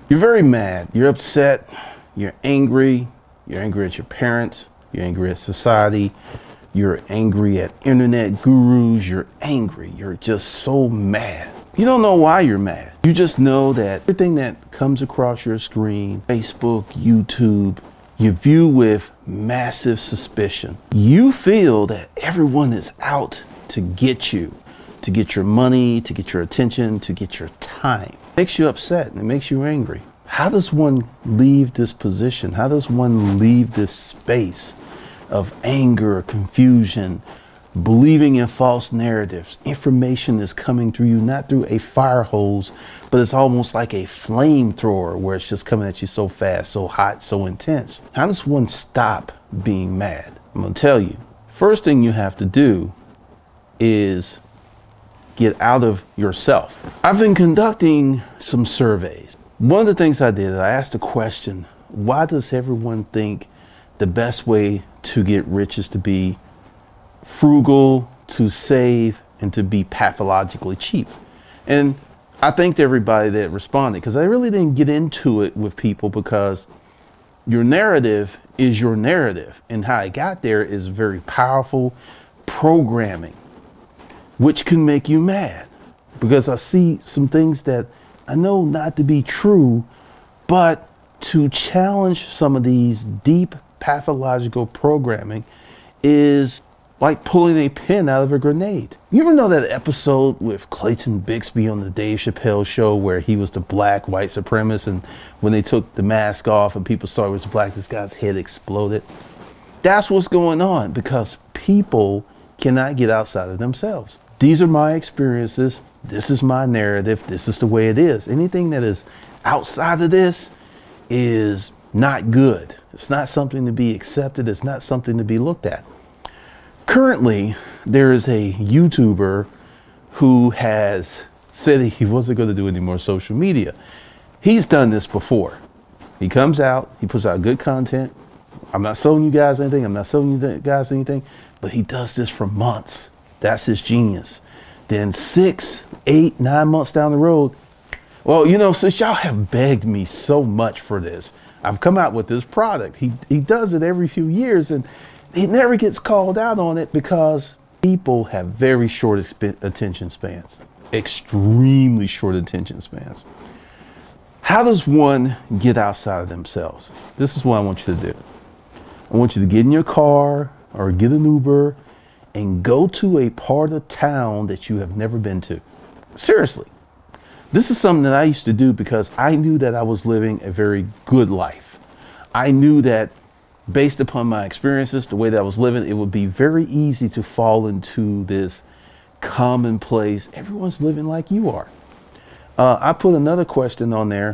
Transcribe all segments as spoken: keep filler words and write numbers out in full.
You're very mad, you're upset, you're angry, you're angry at your parents, you're angry at society, you're angry at internet gurus, you're angry, you're just so mad. You don't know why you're mad. You just know that everything that comes across your screen, Facebook, YouTube, you view with massive suspicion. You feel that everyone is out to get you, to get your money, to get your attention, to get your time. It makes you upset and it makes you angry. How does one leave this position? How does one leave this space of anger, confusion, believing in false narratives? Information is coming through you, not through a fire hose, but it's almost like a flamethrower where it's just coming at you so fast, so hot, so intense. How does one stop being mad? I'm gonna tell you, first thing you have to do is get out of yourself. I've been conducting some surveys. One of the things I did, I asked a question, why does everyone think the best way to get rich is to be frugal, to save, and to be pathologically cheap? And I thanked everybody that responded, because I really didn't get into it with people, because your narrative is your narrative, and how I got there is very powerful programming, which can make you mad, because I see some things that I know not to be true, but to challenge some of these deep pathological programming is like pulling a pin out of a grenade. You ever know that episode with Clayton Bixby on the Dave Chappelle show where he was the black white supremacist, and when they took the mask off and people saw he was black, this guy's head exploded? That's what's going on, because people cannot get outside of themselves. These are my experiences. This is my narrative. This is the way it is. Anything that is outside of this is not good. It's not something to be accepted. It's not something to be looked at. Currently, there is a YouTuber who has said he wasn't going to do any more social media. He's done this before. He comes out, he puts out good content. I'm not selling you guys anything. I'm not selling you guys anything, but he does this for months. That's his genius. Then six, eight, nine months down the road, well, you know, since y'all have begged me so much for this, I've come out with this product. He, he does it every few years, and he never gets called out on it because people have very short attention spans, extremely short attention spans. How does one get outside of themselves? This is what I want you to do. I want you to get in your car or get an Uber and go to a part of town that you have never been to. Seriously. This is something that I used to do because I knew that I was living a very good life. I knew that based upon my experiences, the way that I was living, it would be very easy to fall into this commonplace, everyone's living like you are. Uh, I put another question on there,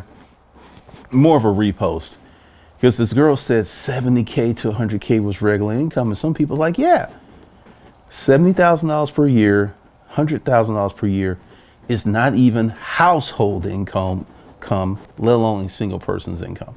more of a repost, because this girl said seventy K to one hundred K was regular income, and some people are like, yeah, seventy thousand dollars per year, one hundred thousand dollars per year is not even household income, come, let alone a single person's income.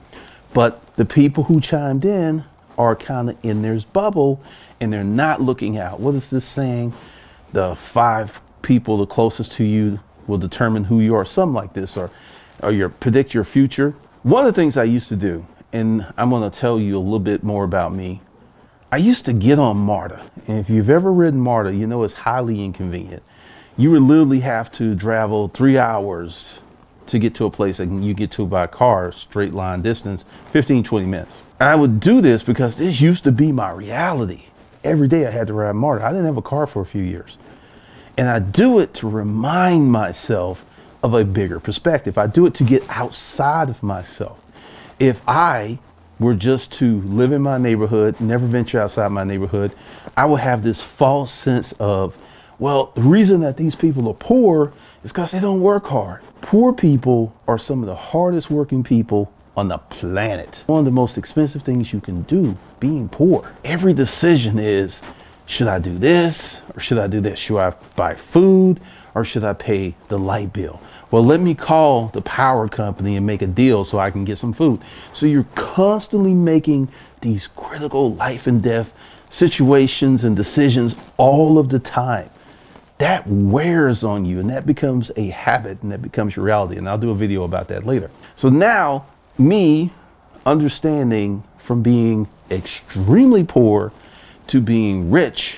But the people who chimed in are kind of in their bubble, and they're not looking out. What is this saying? The five people the closest to you will determine who you are, something like this, or, or your predict your future. One of the things I used to do, and I'm going to tell you a little bit more about me. I used to get on MARTA, and if you've ever ridden MARTA, you know it's highly inconvenient. You would literally have to travel three hours to get to a place that you get to by car, straight line distance, fifteen, twenty minutes. And I would do this because this used to be my reality. Every day I had to ride MARTA. I didn't have a car for a few years. And I do it to remind myself of a bigger perspective. I do it to get outside of myself. If I were just to live in my neighborhood, never venture outside my neighborhood, I would have this false sense of, well, the reason that these people are poor is because they don't work hard. Poor people are some of the hardest working people on the planet. One of the most expensive things you can do, being poor. Every decision is, should I do this or should I do this? Should I buy food or should I pay the light bill? Well, let me call the power company and make a deal so I can get some food. So you're constantly making these critical life and death situations and decisions all of the time. that wears on you and that becomes a habit and that becomes your reality. And I'll do a video about that later. So now me understanding from being extremely poor to being rich,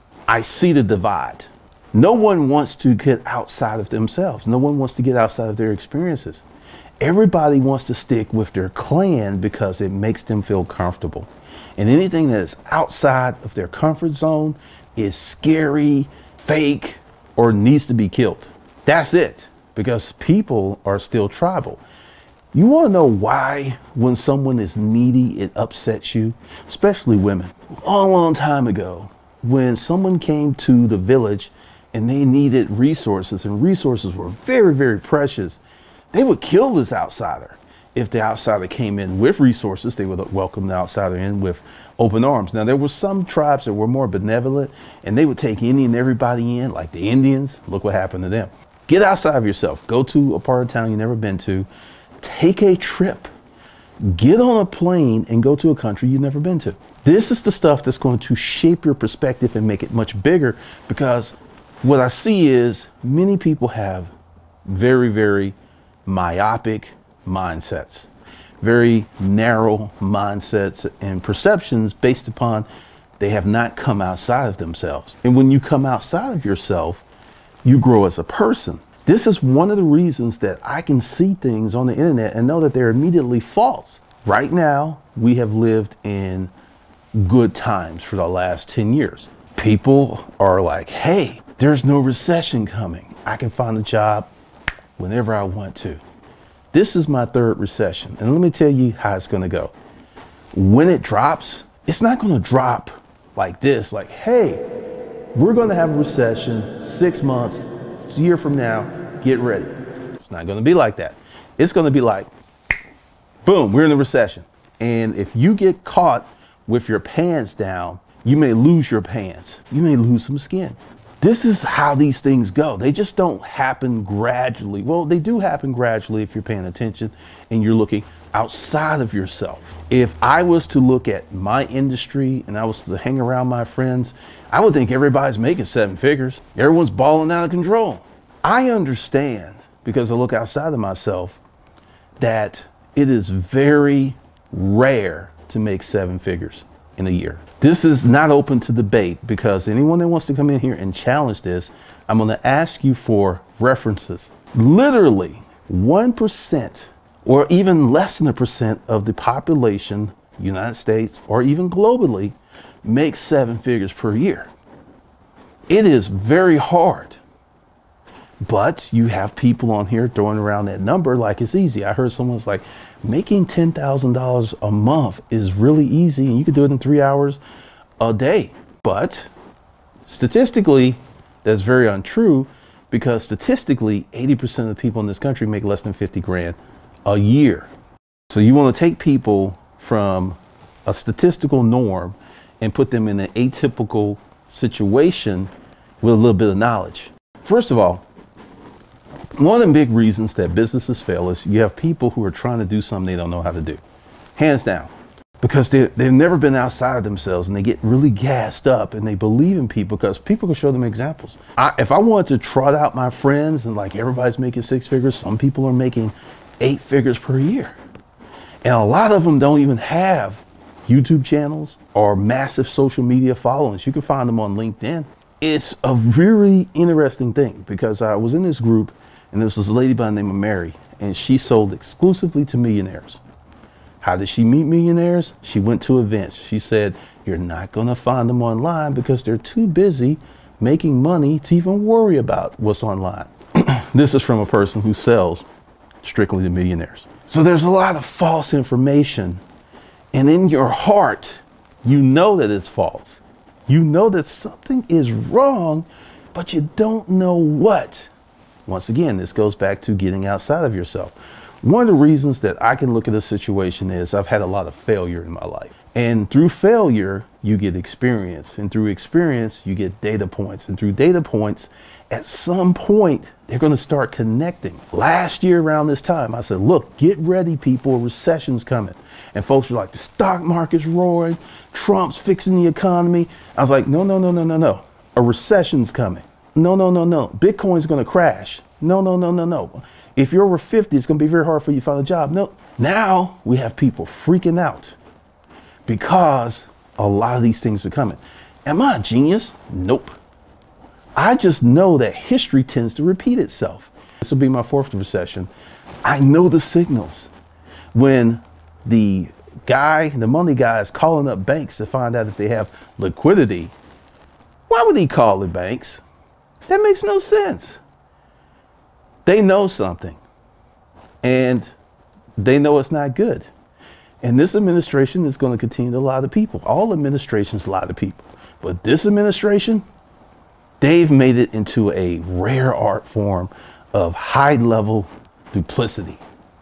I see the divide. No one wants to get outside of themselves. No one wants to get outside of their experiences. Everybody wants to stick with their clan because it makes them feel comfortable. And anything that is outside of their comfort zone is scary, fake, or needs to be killed. That's it, because people are still tribal. You want to know why when someone is needy, it upsets you, especially women. A long, long time ago, when someone came to the village and they needed resources, and resources were very, very precious, they would kill this outsider. If the outsider came in with resources, they would welcome the outsider in with open arms. Now, there were some tribes that were more benevolent, and they would take any and everybody in, like the Indians. Look what happened to them. Get outside of yourself. Go to a part of town you've never been to. Take a trip. Get on a plane and go to a country you've never been to. This is the stuff that's going to shape your perspective and make it much bigger, because what I see is many people have very, very myopic mindsets, very narrow mindsets and perceptions based upon they have not come outside of themselves. And when you come outside of yourself, you grow as a person. This is one of the reasons that I can see things on the internet and know that they're immediately false. Right now, we have lived in good times for the last ten years. People are like, hey, there's no recession coming. I can find a job whenever I want to. This is my third recession. And let me tell you how it's going to go. When it drops, it's not going to drop like this, like, hey, we're going to have a recession six months, a year from now, get ready. It's not going to be like that. It's going to be like, boom, we're in a recession. And if you get caught with your pants down, you may lose your pants. You may lose some skin. This is how these things go. They just don't happen gradually. Well, they do happen gradually if you're paying attention and you're looking outside of yourself. If I was to look at my industry and I was to hang around my friends, I would think everybody's making seven figures. Everyone's balling out of control. I understand, because I look outside of myself, that it is very rare to make seven figures in a year. This is not open to debate, because anyone that wants to come in here and challenge this, I'm going to ask you for references. Literally one percent or even less than a percent of the population, United States or even globally, makes seven figures per year. It is very hard. But you have people on here throwing around that number like it's easy. I heard someone's like, making ten thousand dollars a month is really easy and you can do it in three hours a day. But statistically, that's very untrue, because statistically, eighty percent of the people in this country make less than fifty grand a year. So you want to take people from a statistical norm and put them in an atypical situation with a little bit of knowledge. First of all, one of the big reasons that businesses fail is you have people who are trying to do something they don't know how to do. Hands down. Because they, they've never been outside of themselves, and they get really gassed up and they believe in people because people can show them examples. I, if I wanted to trot out my friends and like everybody's making six figures, some people are making eight figures per year. And a lot of them don't even have YouTube channels or massive social media followings. You can find them on LinkedIn. It's a really interesting thing, because I was in this group and this was a lady by the name of Mary, and she sold exclusively to millionaires. How did she meet millionaires? She went to events. She said, you're not going to find them online because they're too busy making money to even worry about what's online. This is from a person who sells strictly to millionaires. So there's a lot of false information, and in your heart, you know that it's false. You know that something is wrong, but you don't know what. Once again, this goes back to getting outside of yourself. One of the reasons that I can look at a situation is I've had a lot of failure in my life. And through failure, you get experience. And through experience, you get data points. And through data points, at some point, they're going to start connecting. Last year around this time, I said, look, get ready, people, a recession's coming. And folks were like, the stock market's roaring, Trump's fixing the economy. I was like, no, no, no, no, no, no. A recession's coming. No, no, no, no. Bitcoin's going to crash. No, no, no, no, no. If you're over fifty, it's going to be very hard for you to find a job. No. Now we have people freaking out because a lot of these things are coming. Am I a genius? Nope. I just know that history tends to repeat itself. This will be my fourth recession. I know the signals. When the guy, the money guy is calling up banks to find out if they have liquidity, why would he call the banks? That makes no sense. They know something, and they know it's not good. And this administration is going to continue to lie to people. All administrations lie to people. But this administration, they've made it into a rare art form of high-level duplicity.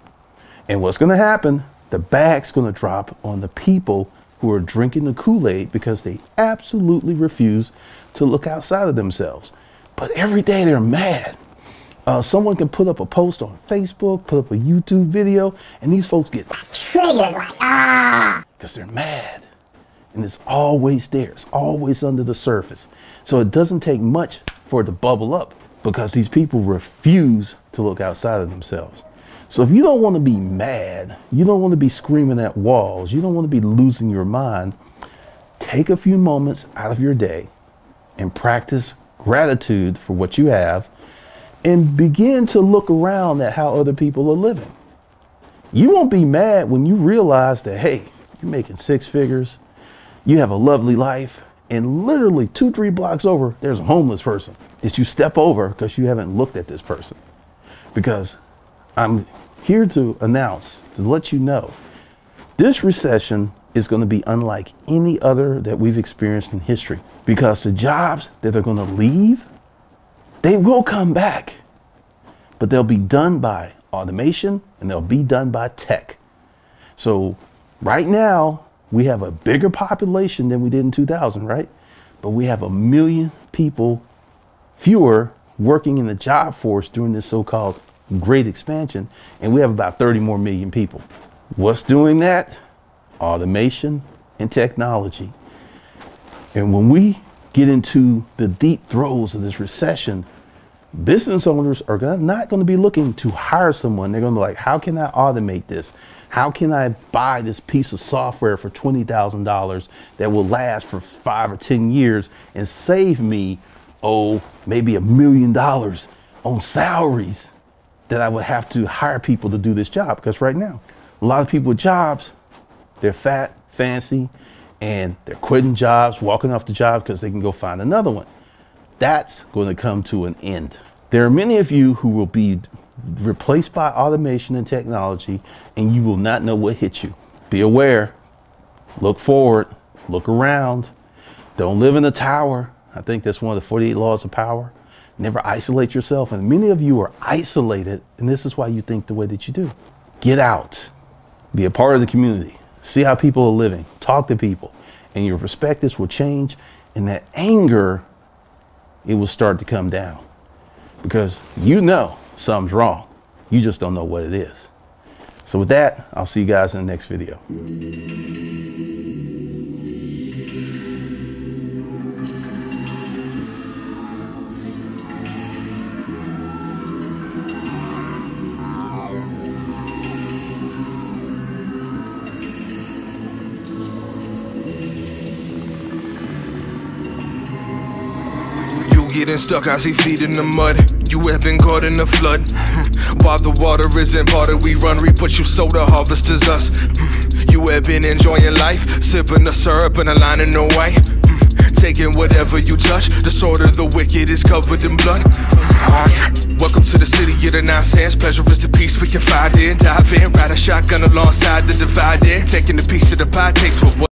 And what's going to happen, the bag's going to drop on the people who are drinking the Kool-Aid because they absolutely refuse to look outside of themselves. But every day they're mad. Uh, someone can put up a post on Facebook, put up a YouTube video, and these folks get triggered like, ah, because they're mad. And it's always there. It's always under the surface. So it doesn't take much for it to bubble up because these people refuse to look outside of themselves. So if you don't want to be mad, you don't want to be screaming at walls, you don't want to be losing your mind, take a few moments out of your day and practice gratitude for what you have and begin to look around at how other people are living. You won't be mad when you realize that, hey, you're making six figures, you have a lovely life, and literally two, three blocks over, there's a homeless person that you step over because you haven't looked at this person. Because I'm here to announce, to let you know, this recession is going to be unlike any other that we've experienced in history, because the jobs that are going to leave, they will come back, but they'll be done by automation and they'll be done by tech. So right now we have a bigger population than we did in two thousand, right? But we have a million people fewer working in the job force during this so-called great expansion, and we have about thirty more million people. What's doing that? Automation and technology. And when we get into the deep throes of this recession, business owners are gonna, not going to be looking to hire someone. They're going to be like, how can I automate this? How can I buy this piece of software for twenty thousand dollars that will last for five or ten years and save me, oh, maybe a million dollars on salaries that I would have to hire people to do this job? Because right now, a lot of people with jobs, they're fat, fancy, and they're quitting jobs, walking off the job because they can go find another one. That's going to come to an end. There are many of you who will be replaced by automation and technology, and you will not know what hit you. Be aware, look forward, look around. Don't live in a tower. I think that's one of the forty-eight laws of power. Never isolate yourself. And many of you are isolated, and this is why you think the way that you do. Get out, be a part of the community, see how people are living, talk to people, and your perspectives will change, and that anger, it will start to come down, because you know something's wrong. You just don't know what it is. So with that, I'll see you guys in the next video. Getting stuck, I see feet in the mud. You have been caught in the flood. While the water isn't parted, we run, we put you so the harvest is us. You have been enjoying life, sipping the syrup and aligning the way. Taking whatever you touch, the sword of the wicked is covered in blood. Welcome to the city of the nonsense. Pleasure is the peace we can find in. Dive in, ride a shotgun alongside the divided. Taking a piece of the pie takes what